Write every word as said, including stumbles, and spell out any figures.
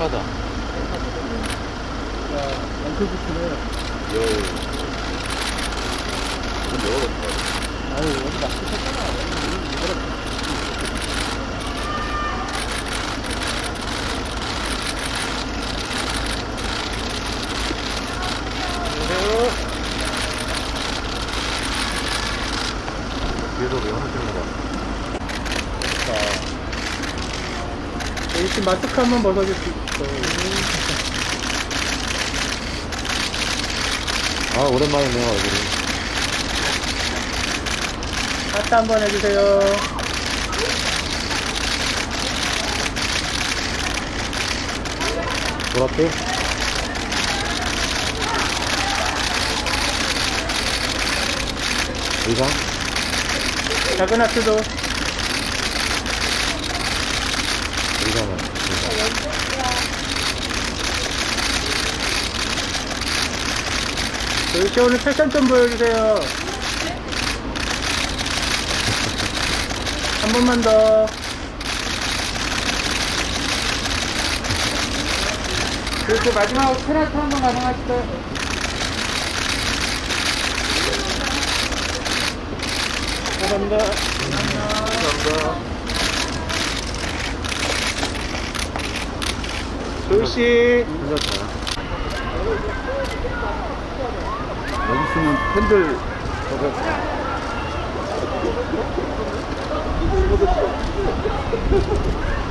쌍바다. 자, 연필부츠는 여. 문 열어놓을까? 아유, 여기 낚시했잖아. 이거를 뒤에서 왜 하나 찍는 거야? 이렇게 마스크 한번 벗어줄 수 있어. 아, 오랜만이네요, 얼굴이. 하트 한번 해주세요. 보라트? 의상? 작은 하트도. 의상은? 의상. 도희씨 오늘 패션 좀 보여주세요. 한 번만 더. 그리고 마지막으로 페라트 한번 가능하실까요? 감사합니다. 감사합니다. 도희씨. 괜찮다. 여기 있으면 팬들 저거